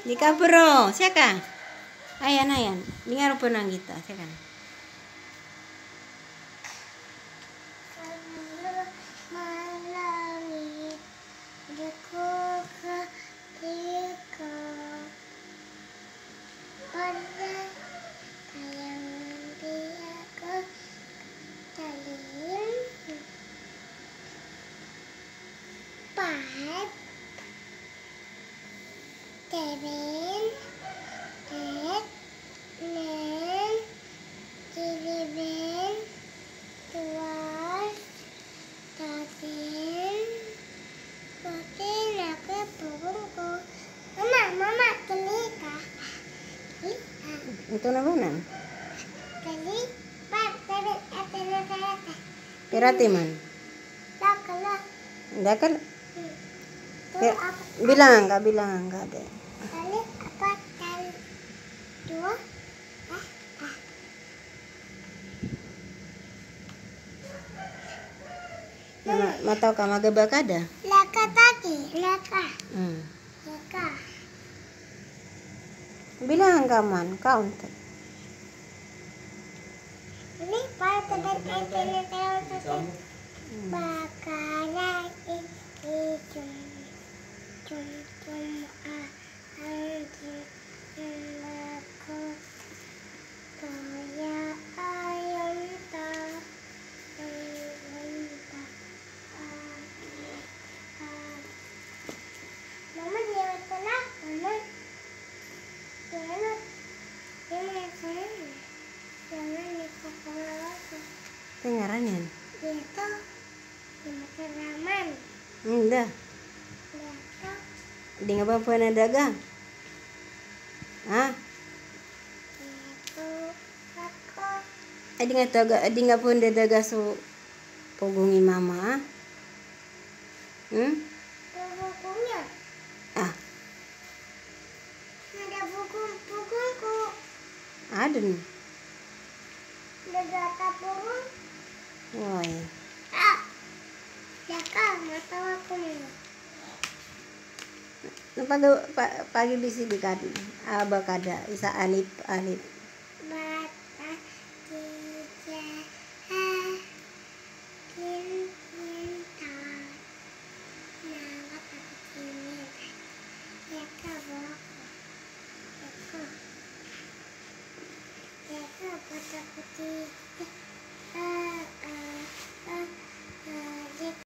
Dika bro, siapa? Ayan, dengar penang kita, siapa? Itu namanya? Pirati man. Enggak kan? Bilang enggak deh. Kali apa? Kali dua? Mau tahu kamu gebak ada? Laka tadi, laka. Laka. Bilang kaman, count. Ini pada internet bakalan itu cum aku kaya ayam tak mama dia telah mama jangan dikepala Dengarannya? dia tuh di mataraman Enggak. dia tuh Di ngapain dagang? Hah? dia tuh aku Di ngapain dagang su pogungi mama? bukunya Ah, ada bukuku ada nih. ada data buku Woi. ya kan nggak tahu aku nih Pagi bisi dikadi. Abah kada isa alif. bata tiga kinta nama tapi ini ya kak bawa ya kak bata putih